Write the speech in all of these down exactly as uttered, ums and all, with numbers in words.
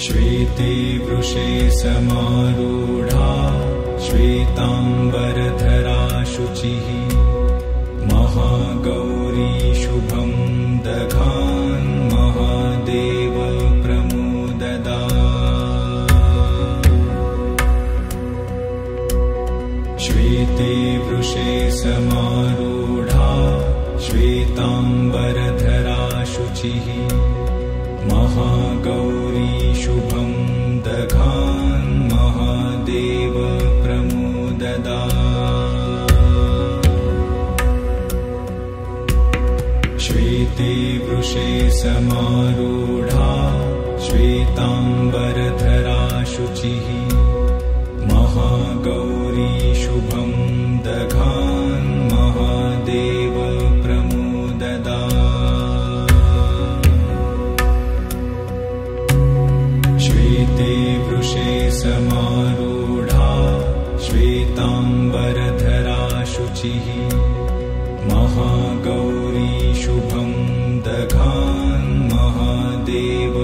श्वेते वृषे समारूढा श्वेताम्बरधरा शुचिः महागौरी शुभं दधान् महादेव प्रमुददात्। श्वेते वृषे समारूढा श्वेताम्बरधरा शुचिः महागौरी शुभं दधान् महादेव प्रमुददात्। श्वेते वृषे समारूढा श्वेताम्बरधरा शुचिः महागौरी शुभं दधान् महादेव प्रमुददात्। श्वेते वृषे समारूढा श्वेताम्बरधरा शुचिः महागौरी शुभं दधान् महादेव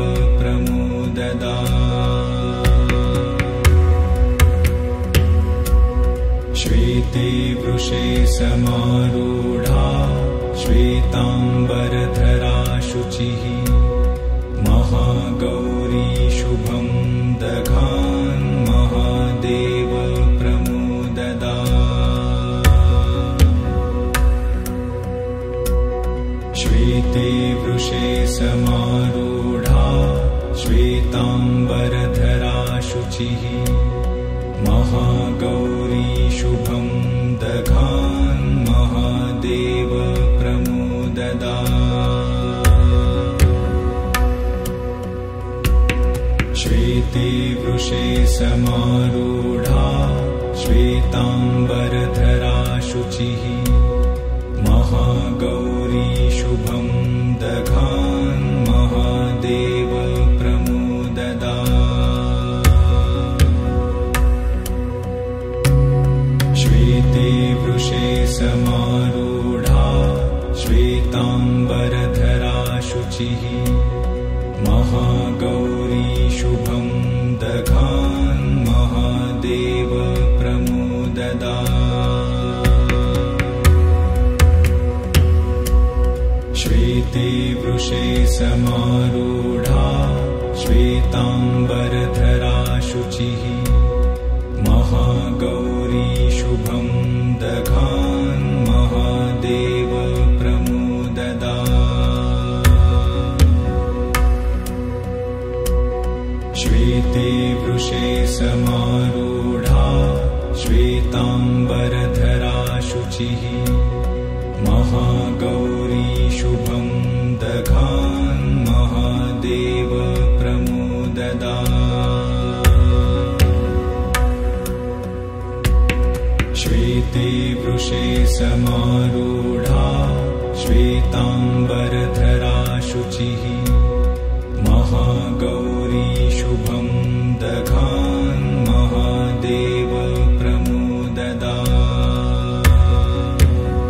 प्रमुददात्। श्वेते वृषे समारूढा श्वेताम्बरधरा शुचिः महागौरी शुभं दधान् महादेव प्रमुददात्। श्वेते वृषे समारूढा श्वेताम्बरधरा शुचिः महागौरी शुभं दधान् महादेव प्रमुददात्। श्वेते वृषे समारूढा श्वेताम्बरधरा शुचिः महागौरी शुभं दधान् महादेव प्रमुददात्। श्वेते वृषे समारूढा श्वेताम्बरधरा शुचिः महागौरी शुभं दधान् महादेव प्रमुददात्। श्वेते वृषे समारूढा श्वेताम्बरधरा शुचिः महागौरी शुभं दधान् महादेव प्रमुददात्। श्वेते वृषे समारूढा श्वेताम्बरधरा शुचिः महागौरी शुभं दधान् महादेव प्रमुददात्। श्वेते वृषे समारूढा श्वेताम्बरधरा शुचिः महागौरी शुभं दधान् महादेव प्रमुददात्।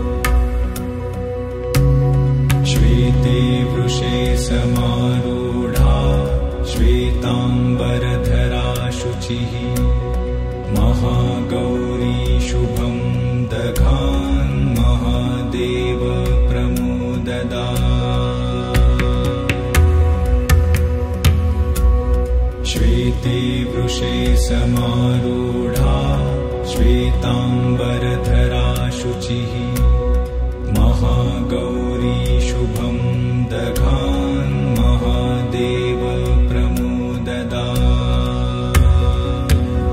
श्वेते वृषे समारूढा श्वेताम्बरधरा शुचिः महागौरी शुभं दधान् महादेव प्रमुददात्। श्वेते वृषे समारूढा श्वेताम्बरधरा शुचिः महागौरी शुभं दधान् महादेव प्रमुददात्।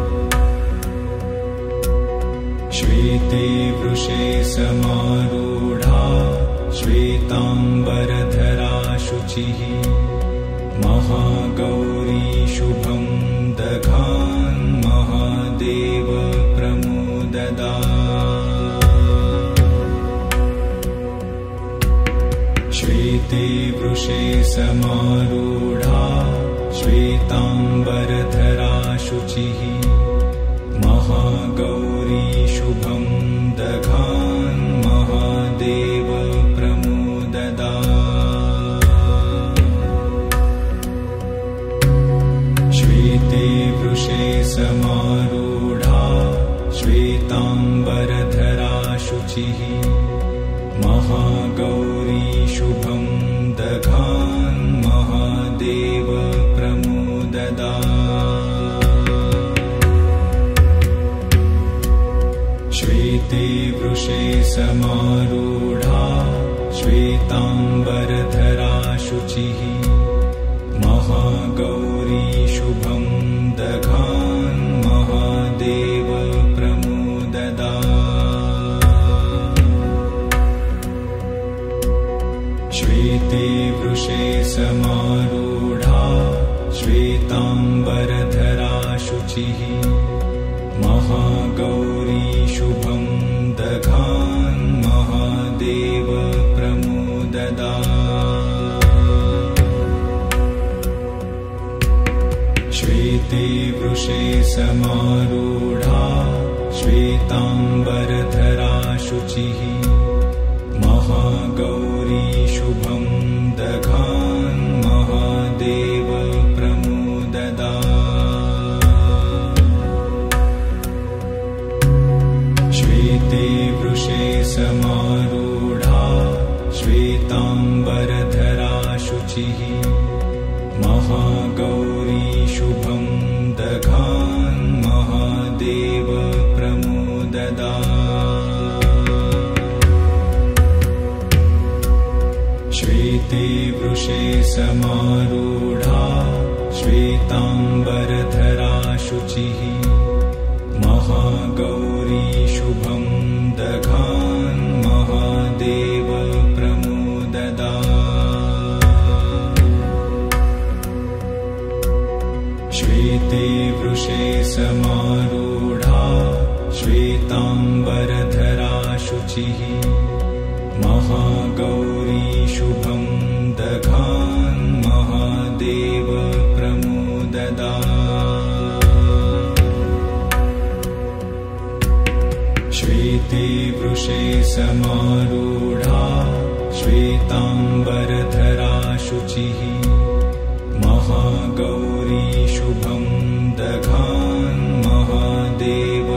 श्वेते वृषे समारूढा श्वेताम्बरधरा शुचिः महागौरी शुभं दधान् महादेव प्रमुददात्। श्वेते वृषे समारूढा श्वेताम्बरधरा शुचिः महागौरी शुभं दधान् महादेव प्रमुददात्। महागौरी शुभं दधान् महादेव प्रमोददात्। श्वेते वृषे समारूढा श्वेताम्बरधरा शुचिः महागौरी शुभं दधान् महादेव प्रमोददात्। श्वेते वृषे समारूढा श्वेताम्बरधरा शुचिः महागौरी शुभं दधान् महादेव प्रमोददात्। श्वेते वृषे समारूढा श्वेताम्बरधरा शुचिः महागौरी शुभं दधान् महादेव प्रमोददात्। श्वेते वृषे समारूढा श्वेताम्बरधरा शुचिः महागौरी शुभं दधान् महादेव प्रमोददात्। श्वेते वृषे समारूढा श्वेताम्बरधरा शुचिः महागौरी शुभं दधान् महादेव प्रमोददात्। श्वेते वृषे समारूढा श्वेताम्बरधरा शुचिः महागौरी शुभं दधान् महादेव प्रमोददात्। श्वेते वृषे समारूढा श्वेताम्बरधरा शुचिः महागौरी शुभं दधान् महादेव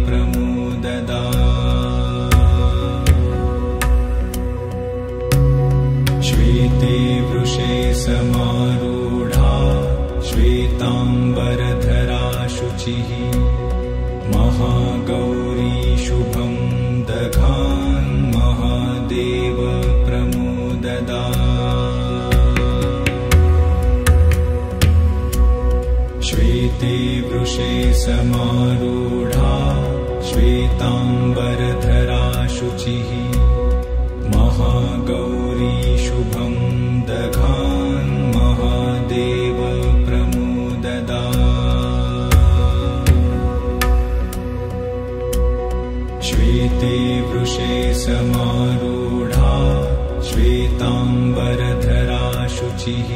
प्रमोददात्। श्वेते वृषे समारूढा श्वेताम्बरधरा शुचिः महागौरी शुभं दधान् महादेव प्रमोददात्। श्वेते वृषे समारूढा श्वेताम्बरधरा शुचिः महागौरी शुभं दधान् महादेव प्रमोददात्। श्वेते वृषे समारूढा श्वेताम्बरधरा शुचिः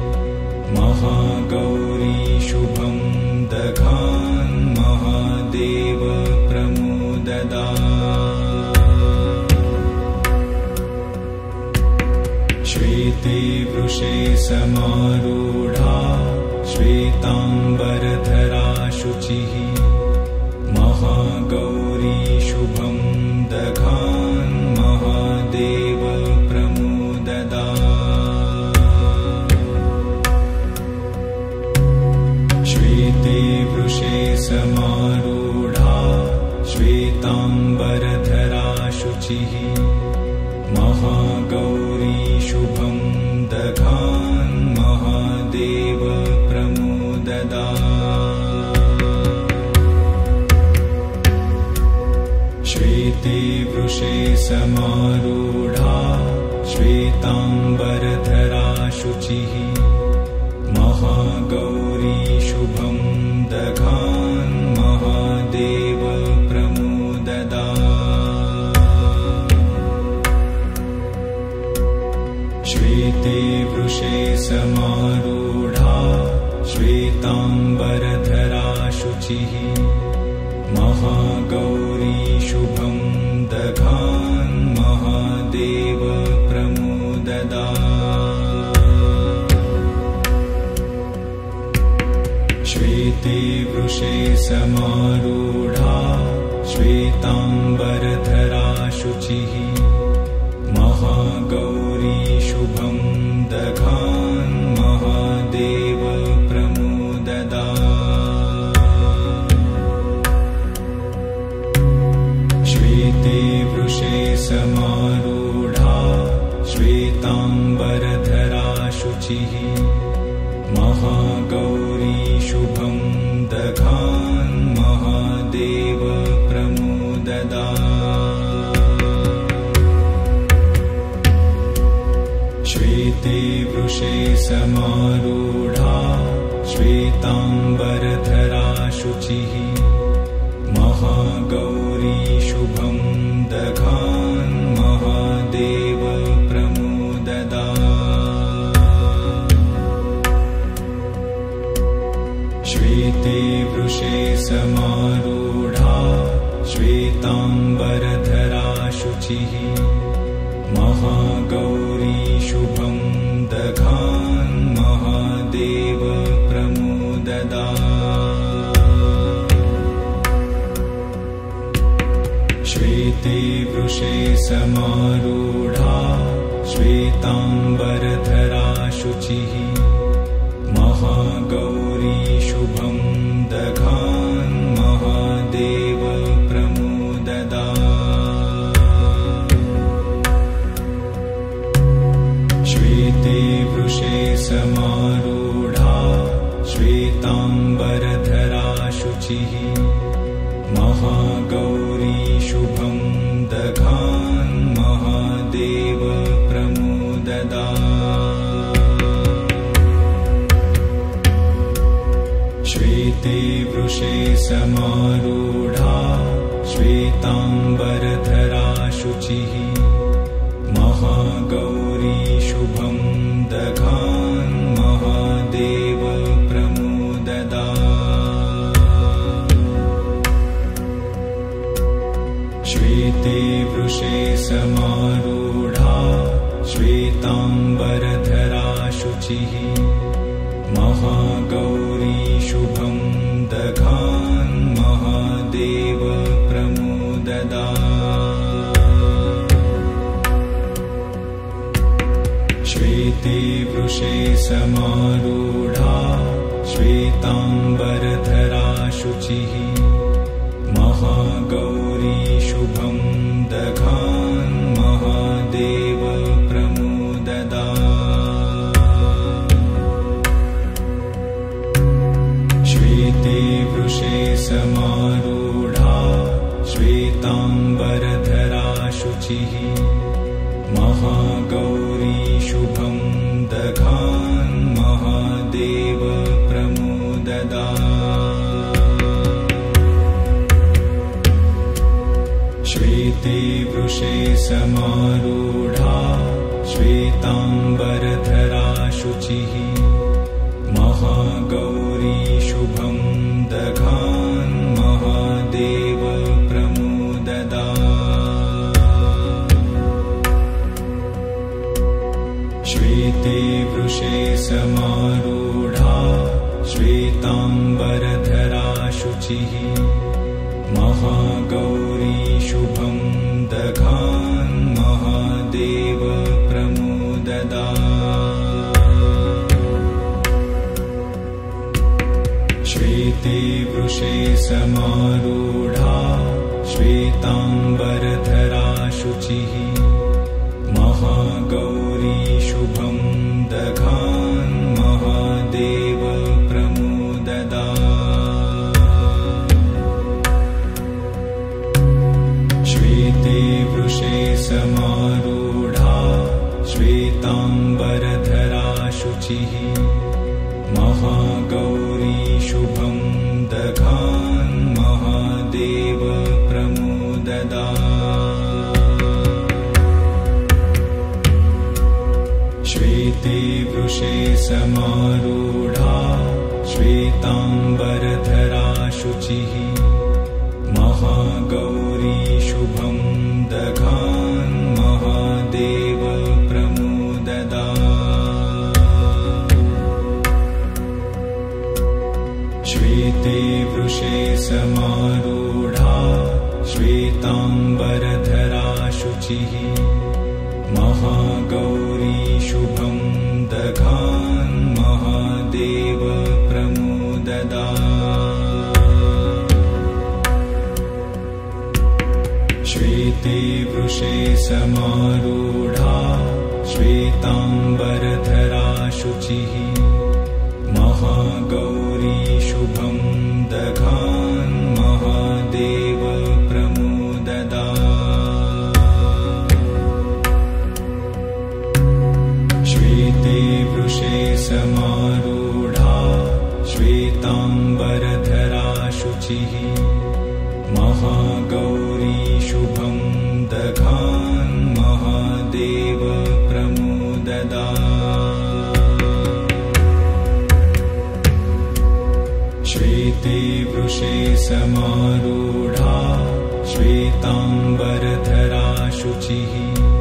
महागौरी शुभं दधान् महादेव प्रमोददात्। श्वेते वृषे समारूढा श्वेताम्बरधरा शुचिः महागौरी शुभं दधान् महादेव प्रमोददात्। श्वेते वृषे समारूढा श्वेताम्बरधरा शुचिः महागौरी शुभं दधान् महादेव प्रमोददात्। श्वेते वृषे समारूढा श्वेताम्बरधरा शुचिः महागौरी शुभं दधान् महादेव प्रमोददात्। श्वेते वृषे समारूढा श्वेताम्बरधरा शुचिः महागौरी शुभं दधान् महादेव प्रमोददात्। श्वेते वृषे समारूढा श्वेताम्बरधरा शुचिः महागौरी शुभं दधान् महादेव प्रमुददात्। श्वेते वृषे समारूढा श्वेताम्बरधरा शुचिः महागौरी शुभं दधान् महादेव प्रमुददात्। श्वेते वृषे समारूढा श्वेताम्बरधरा शुचिः महागौरी शुभं दधान् महादेव प्रमुददात्। श्वेते वृषे समारूढा श्वेताम्बरधरा शुचिः महागौरी शुभं दधान् महादेव प्रमुददात्। श्वेते वृषे समारूढा श्वेताम्बरधरा शुचिः महागौरी शुभं दधान् महादेव प्रमुददात्। श्वेते वृषे समारूढा श्वेताम्बरधरा शुचिः महागौरी शुभं दधान् महादेव प्रमुददात्। श्वेते वृषे समारूढा श्वेताम्बरधरा शुचिः महागौरी शुभं दधान् महादेव प्रमुददात्। श्वेते वृषे समारूढा श्वेताम्बरधरा शुचिः महागौरी शुभं दधान् महादेव प्रमुददात्। श्वेते वृषे समारूढा श्वेताम्बरधरा शुचिः महागौरी शुभं दधान् महादेव प्रमुददात्। श्वेते वृषे समारूढा श्वेताम्बरधरा शुचिः महागौरी शुभं दधान् महादेव प्रमुददात्। श्वेते वृषे समारूढा श्वेताम्बरधरा शुचिः महागौरी शुभं दधान् महादेव प्रमुददात्। श्वेते वृषे समारूढा श्वेताम्बरधरा शुचिः महागौरी शुभं दधान् महादेव प्रमुददात्। श्वेते वृषे समारूढा श्वेताम्बरधरा शुचिः महागौरी शुभं दधान् महादेव प्रमुददात्। श्वेते वृषे समारूढा श्वेताम्बरधरा शुचिः महागौरी शुभं दधान् महादेव प्रमुददात्। श्वेते वृषे समारूढा श्वेताम्बरधरा शुचिः महागौरी शुभं दधान् महादेव प्रमुददात्। श्वेते वृषे समारूढा श्वेताम्बरधरा शुचिः महागौरी शुभं दधान् महादेव प्रमोददात्। श्वेते वृषे समारूढा श्वेताम्बरधरा शुचिः महागौरी शुभं दधान् महादेव प्रमोददात्। श्वेते वृषे समारूढा श्वेताम्बरधरा शुचिः महागौरी शुभं दधान् महादेव प्रमोददात्। श्वेते वृषे समारूढा श्वेताम्बरधरा शुचिः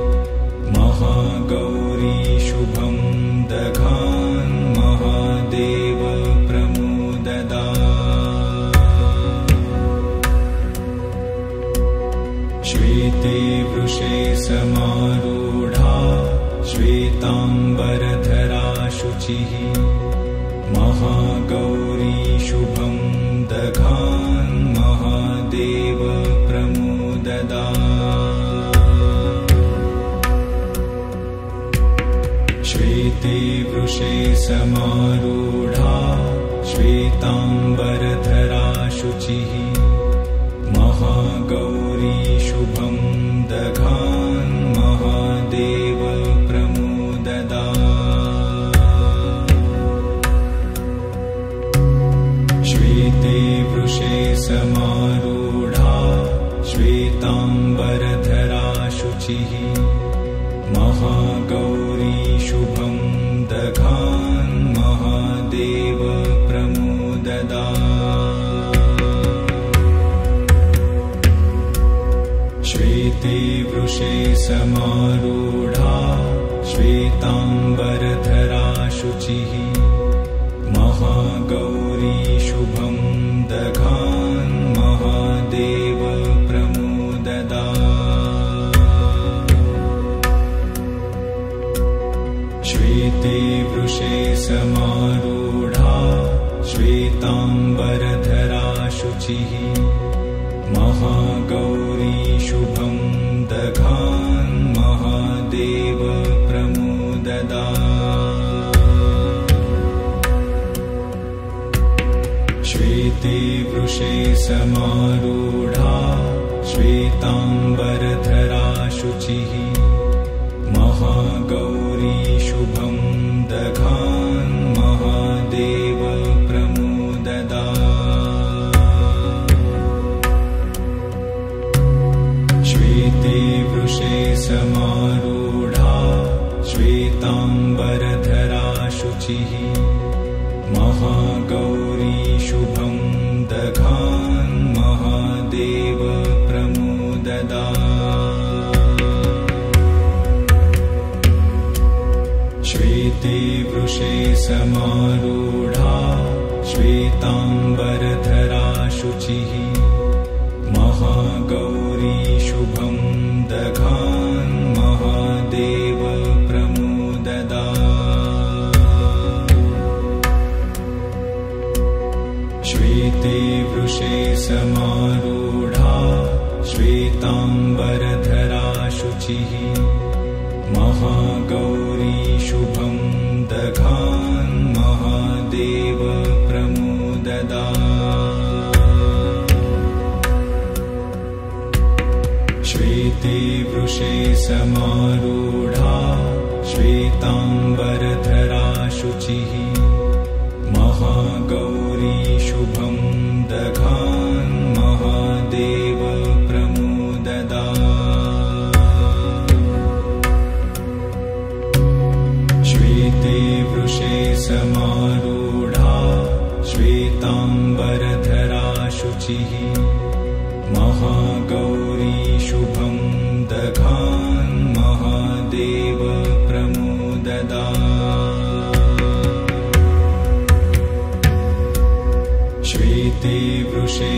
महागौरी शुभं दधान् महादेव प्रमोददात्। श्वेते वृषे समारूढा श्वेताम्बरधरा शुचिः महागौरी शुभं दधान् महादेव प्रमोददात्। श्वेते वृषे समारूढा श्वेताम्बरधरा शुचिः महागौरी शुभं दधान् महादेव प्रमोददात्। श्वेते वृषे समारूढा श्वेताम्बरधरा शुचिः महागौरी शुभं दधान् महादेव प्रमोददात्। श्वेते वृषे समारूढा श्वेताम्बरधरा शुचिः महागौरी शुभं दधान् महादेव प्रमोददात्। श्वेते वृषे समारूढा श्वेताम्बरधरा शुचिः महागौरी शुभं दधान् महादेव प्रमोददात्। श्वेते वृषे समारूढा श्वेताम्बरधरा शुचिः महागौरी शुभं दधान् महादेव प्रमोददात्। श्वेते वृषे समारूढा श्वेताम्बरधरा शुचिः महागौरी शुभं दधान् महादेव प्रमोददात्। श्वेते वृषे समारूढा श्वेताम्बरधरा शुचिः महागौरी शुभं दधान् महादेव प्रमोददात्। श्वेते वृषे समारूढा श्वेताम्बरधरा शुचिः महागौरी शुभं दधान् महादेव प्रमोददात्। श्वेते वृषे समारूढा श्वेताम्बरधरा शुचिः महागौरी शुभं दधान् महादेव प्रमोददात्। श्वेते वृषे समारूढा श्वेताम्बरधरा शुचिः महागौरी शुभं दधान् महादेव प्रमोददात्। श्वेते वृषे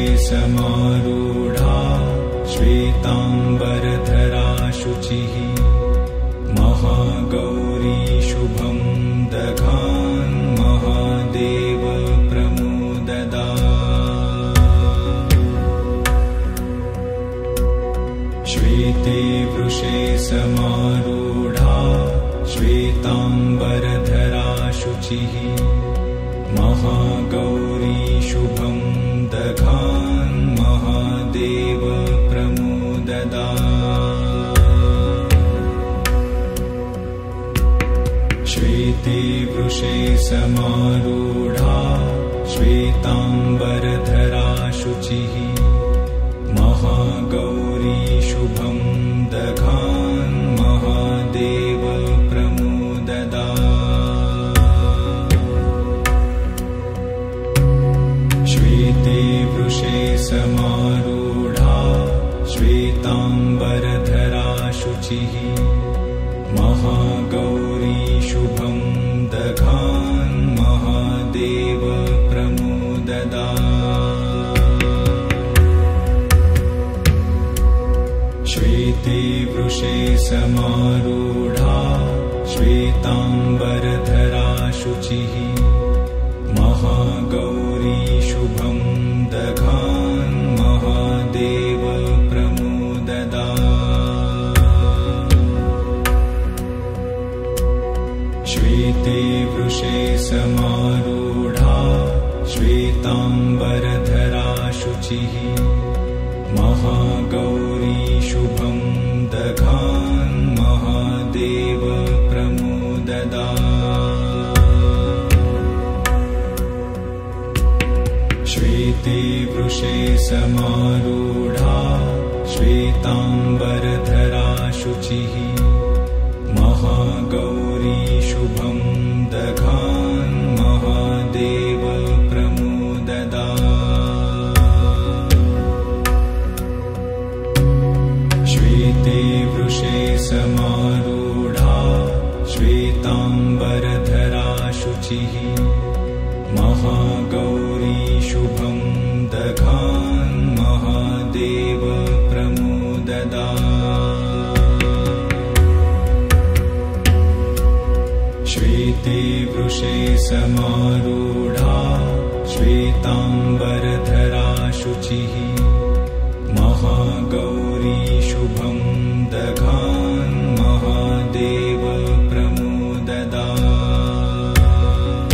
समारूढा श्वेताम्बरधरा शुचिः महागौरी शुभं दधान् महादेव प्रमुददात्। श्वेते वृषे समारूढा श्वेताम्बरधरा शुचिः महागौरी शुभं दधान् महादेव प्रमुददात्। श्वेते वृषे समारूढा श्वेताम्बरधरा शुचिः महागौरी शुभं दधान् महादेव प्रमुददात्। श्वेते वृषे समारूढा श्वेताम्बरधरा शुचिः महागौरी शुभं दधान् महादेव प्रमुददात्। श्वेते वृषे समारूढा श्वेताम्बरधरा शुचिः महागौरी शुभं दधान् महादेव प्रमुददात्। श्वेते वृषे समारूढा श्वेताम्बरधरा शुचिः महागौरी शुभं दधान् महादेव प्रमुददात्। श्वेते वृषे समारूढा श्वेताम्बरधरा शुचिः महागौरी शुभं दधान् महादेव प्रमुददात्। श्वेते वृषे समारूढा श्वेताम्बरधरा शुचिः महागौरी शुभं दधान् महादेव प्रमुददात्। श्वेते वृषे समारूढा श्वेताम्बरधरा शुचिः महागौरी शुभं दधान् महादेव प्रमुददात्।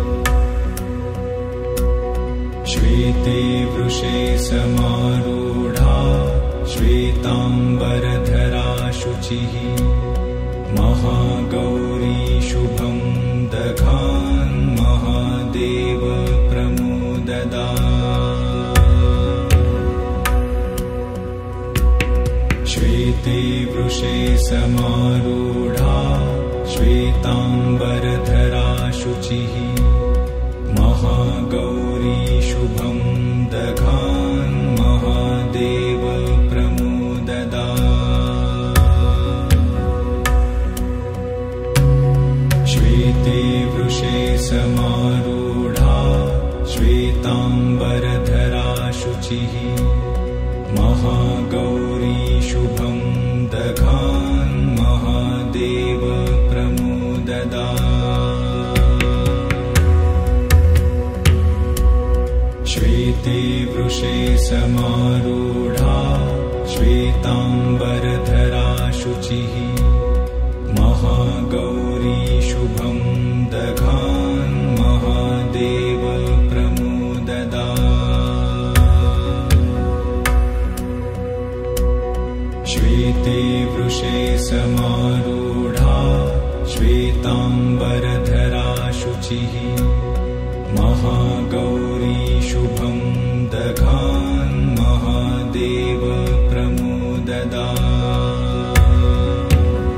श्वेते वृषे समारूढा श्वेताम्बरधरा शुचिः महागौरी शुभं दधान् महादेव प्रमुददात्। श्वेते वृषे समारूढा श्वेताम्बरधरा शुचिः महागौरी शुभं दधान् महादेव प्रमुददात्। श्वेते वृषे समारूढा श्वेताम्बरधरा शुचिः महागौरी शुभं दधान् महादेव प्रमुददात्। श्वेते वृषे समारूढा श्वेताम्बरधरा शुचिः महागौरी शुभं दधान् महादेव प्रमुददात्। श्वेते वृषे समारूढा श्वेताम्बरधरा शुचिः महागौरी शुभं दधान् महादेव प्रमुददात्।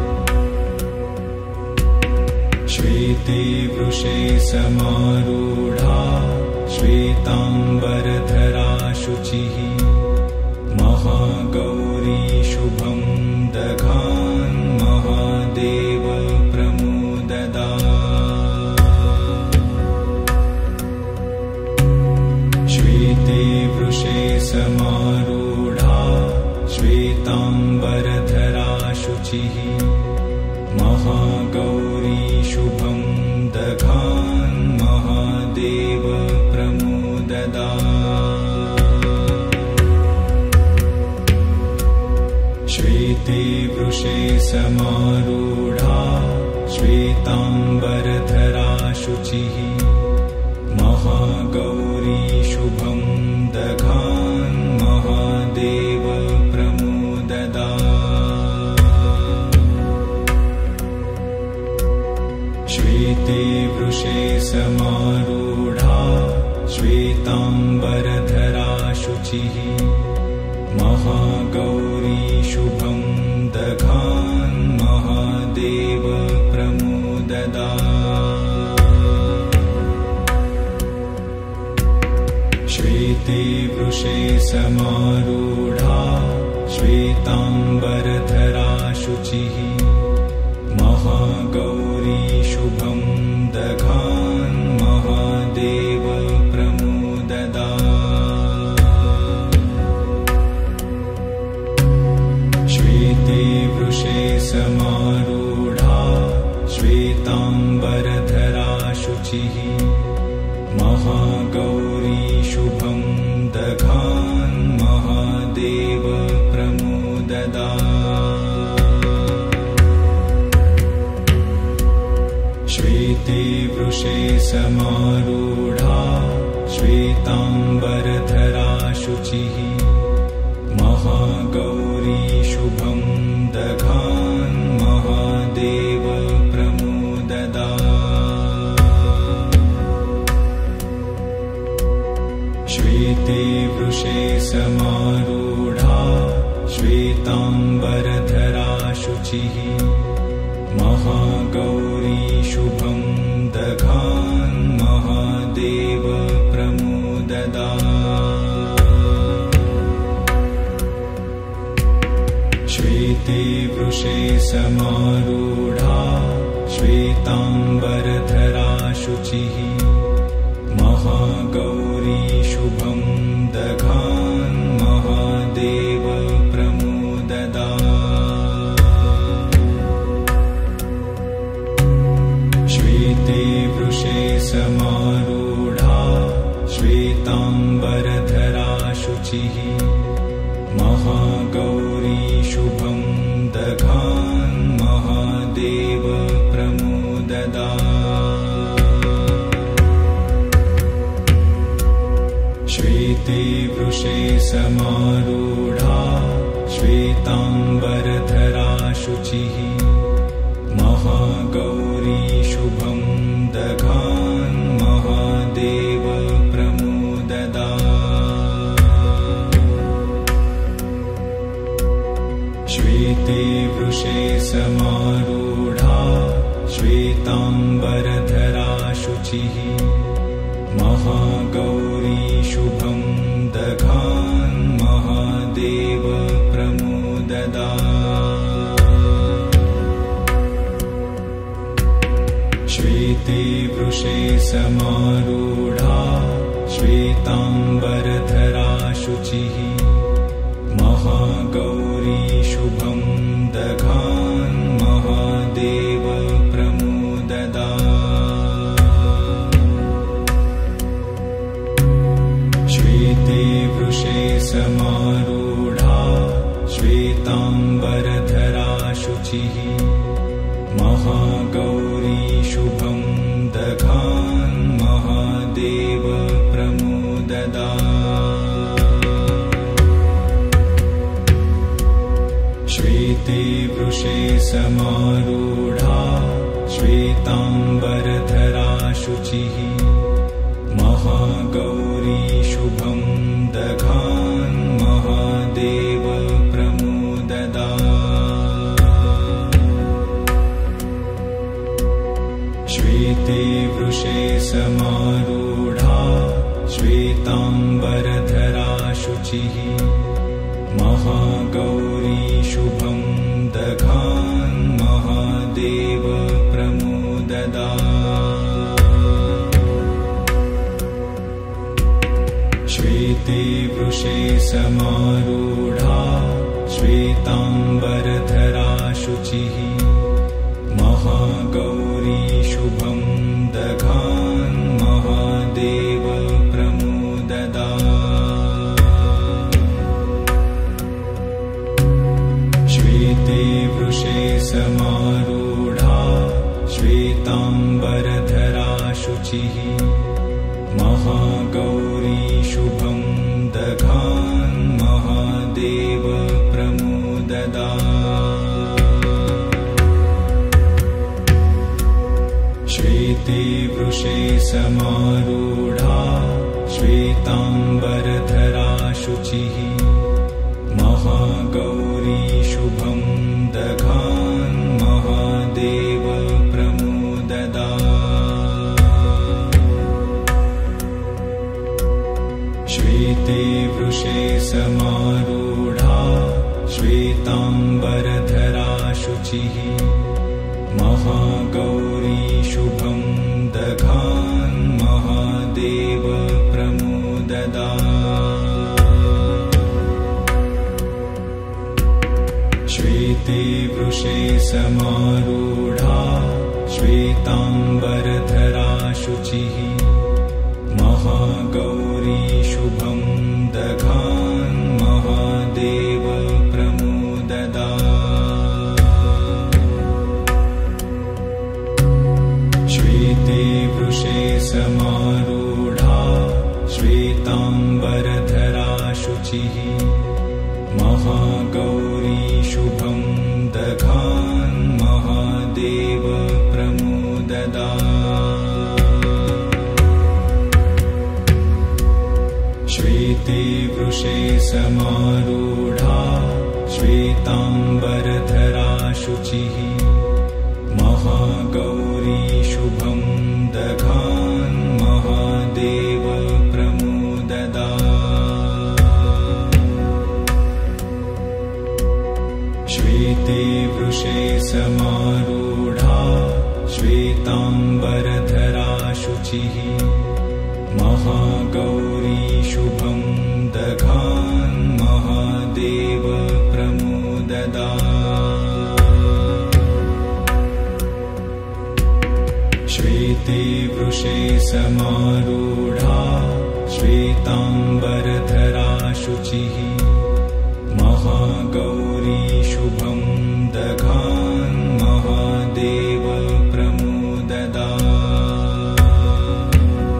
श्वेते वृषे समारूढा श्वेताम्बरधरा शुचिः महागौरी शुभं दधान् महादेव प्रमुददात्। श्वेते वृषे समारूढा श्वेताम्बरधरा शुचिः महागौरी शुभं दधान् महादेव प्रमोददात्। श्वेते वृषे समारूढा श्वेताम्बरधरा शुचिः महागौरी शुभं दधान् महादेव प्रमोददात्। श्वेते वृषे समारूढा श्वेताम्बरधरा शुचिः महागौरी शुभं दधान् महादेव प्रमोददात्। श्वेते वृषे समारूढा श्वेताम्बरधरा शुचिः महागौरी शुभं दधान् महादेव प्रमोददात्। श्वेते वृषे समारूढा श्वेताम्बरधरा शुचिः महागौरी शुभं दधान् महादेव प्रमोददात्। श्वेते वृषे समारूढा श्वेताम्बरधरा शुचिः महागौरी शुभं दधान् महादेव प्रमोददात्। श्वेते वृषे समारूढा श्वेताम्बरधरा शुचिः महागौरी शुभं दधान् महादेव प्रमोददात्। श्वेते वृषे समारूढा श्वेताम्बरधरा शुचिः महागौरी शुभं दधान् महादेव प्रमोददात्। श्वेते वृषे समारूढा श्वेताम्बरधरा शुचिः महागौरी शुभं दधान् महादेव प्रमोददात्। श्वेते वृषे समारूढा श्वेताम्बरधरा शुचिः महागौरी शुभं दधान् महादेव प्रमोददात्। श्वेते वृषे समारूढा श्वेताम्बरधरा शुचिः महागौरी शुभं दधान् महादेव प्रमोददात्। श्वेते वृषे समारूढा श्वेताम्बरधरा शुचिः महागौरी शुभं दधान् महादेव प्रमोददात्। श्वेते वृषे समारूढा श्वेताम्बरधरा शुचिः महागौरी शुभं दधान् महादेव प्रमोददात्। श्वेते वृषे समारूढा श्वेताम्बरधरा शुचिः महागौरी शुभं दधान् महादेव प्रमोददात्। श्वेते वृषे समारूढा श्वेताम्बरधरा शुचिः महागौरी शुभं दधान् महादेव प्रमोददात्। श्वेते वृषे समारूढा श्वेताम्बरधरा शुचिः महागौरी शुभं दधान् महादेव प्रमुददात्। श्वेते वृषे समारूढा श्वेताम्बरधरा शुचिः महागौरी शुभं दधान् महादेव प्रमुददात्। श्वेते वृषे समारूढा श्वेताम्बरधरा शुचिः महागौरी शुभं दधान् महादेव प्रमुददात्। श्वेते वृषे समारूढा श्वेताम्बरधरा शुचिः महागौरी शुभं दधान् महादेव प्रमुददात्। श्वेते वृषे समारूढा श्वेताम्बरधरा शुचिः महागौरी शुभं दधान् महादेव प्रमुददात्। श्वेते वृषे समारूढा श्वेताम्बरधरा शुचिः महागौरी शुभं दधान् महादेव प्रमुददात्। श्वेते वृषे समारूढा श्वेताम्बरधरा शुचिः महागौरी शुभं दधान् महादेव प्रमुददात्। श्वेते वृषे समारूढा श्वेताम्बरधरा शुचिः महागौरी शुभं दधान् महादेव प्रमुददात्। श्वेते वृषे समारूढा श्वेताम्बरधरा शुचिः महागौरी शुभं दधान् महादेव प्रमुददात्।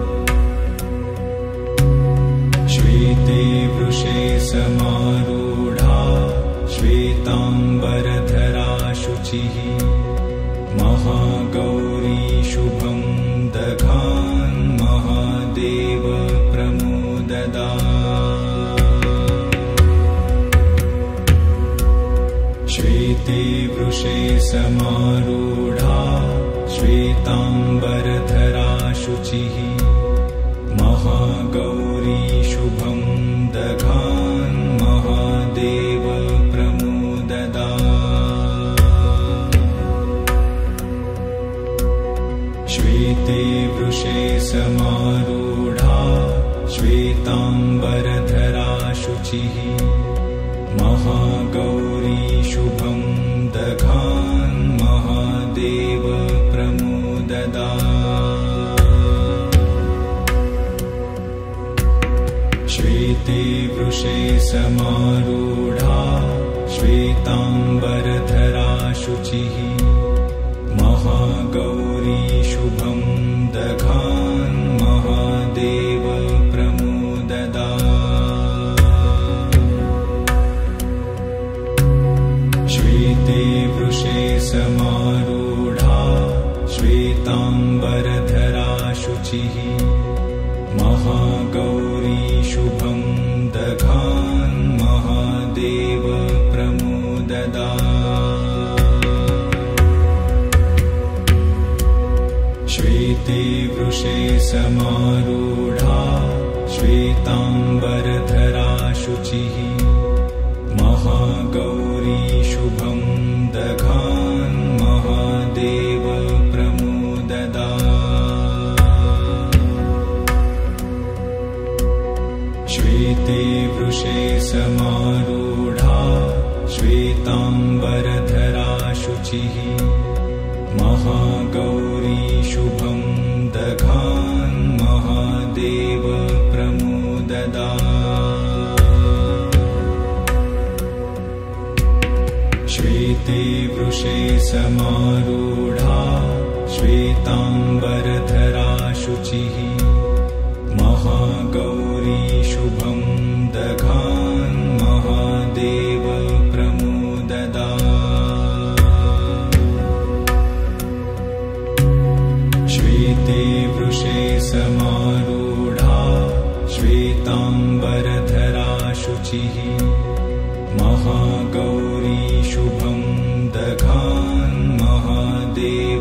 श्वेते वृषे समारूढा श्वेताम्बरधरा शुचिः महागौरी शुभं दधान् महादेव प्रमुददात्। श्वेते वृषे समारूढा श्वेताम्बरधरा शुचिः महागौरी शुभं दधान् महादेव प्रमुददात्। श्वेते वृषे समारूढा श्वेताम्बरधरा शुचिः महागौरी शुभं दधान् महादेव प्रमुददात्। श्वेते वृषे समारूढा श्वेताम्बरधरा शुचिः महागौरी शुभं दधान् महादेव प्रमुददात्। श्वेते वृषे समारूढा श्वेताम्बरधरा शुचिः महागौरी शुभं दधान् महादेव प्रमुददात्। श्वेते वृषे समारूढा श्वेताम्बरधरा शुचिः महागौरी शुभं दधान् महादेव प्रमुददात्। श्वेते वृषे समारूढा श्वेताम्बरधरा शुचिः महागौरी शुभं दधान् महादेव प्रमोददात्। श्वेते वृषे समारूढा श्वेताम्बरधरा शुचिः महागौरी शुभं दधान् महादेव प्रमोददात्। श्वेते वृषे समारूढा श्वेताम्बरधरा शुचिः महागौरी शुभं दधान् महादेव